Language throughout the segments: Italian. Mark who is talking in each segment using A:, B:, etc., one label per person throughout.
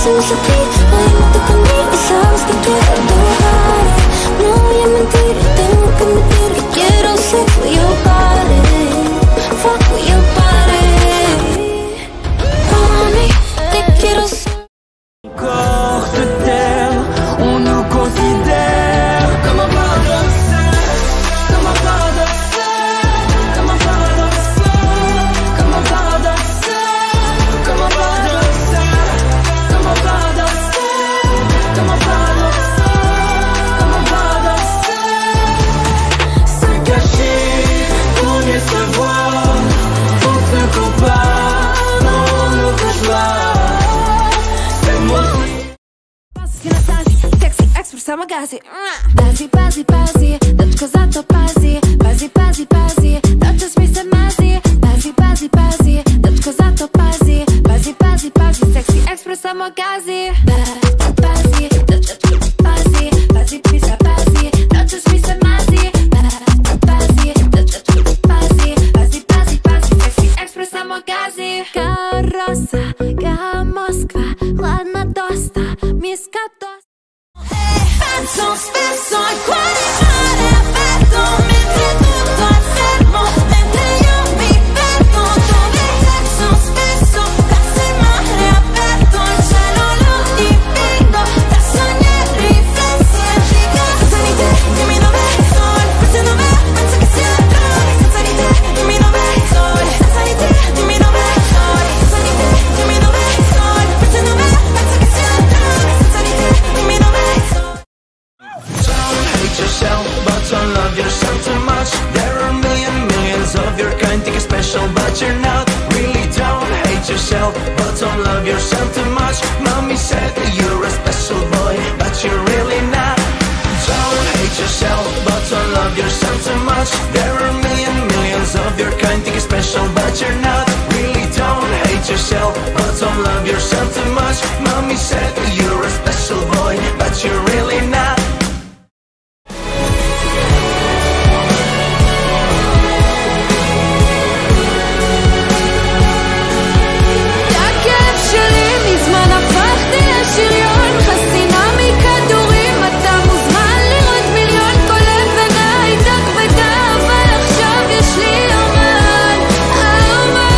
A: hacemos aquí. Hoy no toca a mí y sabes que quiero dejar. No voy a mentir, tengo que admitir que quiero ser your body. Fuck with your body. Mami, te quiero ser.
B: Corps de terre, on nous considère comme un paradoxe, comme un paradoxe, comme un paradoxe, comme un paradoxe, comme un paradoxe, comme un paradoxe, comme un paradoxe, comme un paradoxe. Se cacher pour mieux se voir, on se compare dans nos cauchemars.
C: Sexy Express magazine. Bazi, bazi, bazi, dlaczego za to bazi? Bazi, bazi, bazi, dlaczego zmierzę mazi? Bazi, bazi, bazi, dlaczego za to bazi? Bazi, bazi, bazi, Sexy Express magazine. Bazi, bazi, dlaczego bazi? Bazi, pisa, bazi, dlaczego zmierzę mazi? Bazi, dlaczego bazi? Bazi, bazi, bazi, Sexy Express magazine. Karosa, ga Moskwa, ладно доста, миска доста.
A: Penso a quale mare aperto, mentre tutto è fermo, mentre io mi perdo. Dove penso spesso, verso il mare aperto, il cielo lo dipingo, tra sogni e riflessi antica. Senza di te, dimmi dove sono, forse dove penso che sia altrove. Senza di te, dimmi dove sono, senza di te, dimmi dove sono, senza di te, dimmi dove sono, forse dove penso che sia altrove. Senza di te, dimmi dove sono.
B: Don't hate yourself, but don't love yourself too much. There are millions of your kind, think you're special, but you're not. Really don't hate yourself, but don't love yourself too much. Mommy said that you're a special boy, but you're really not. Don't hate yourself, but don't love yourself too much. There are millions of your kind, think you're special, but you're not. Really don't hate yourself, but don't love yourself too much. Mommy said that you're a special boy, but you're really not.
C: שריון חסינה מכדורים, אתה מוזמן לראות מיליון, כל אבן הייתה כבדה, אבל עכשיו יש לי אמן, אמן.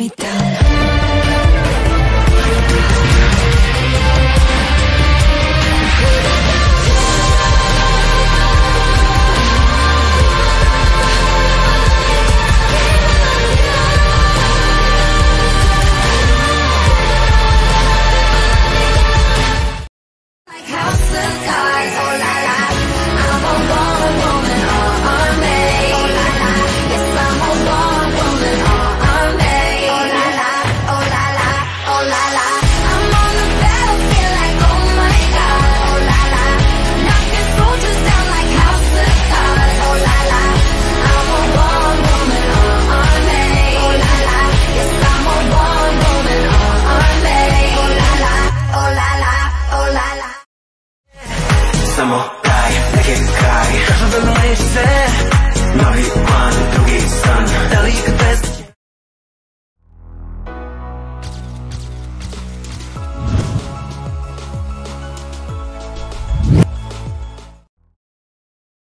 C: me down.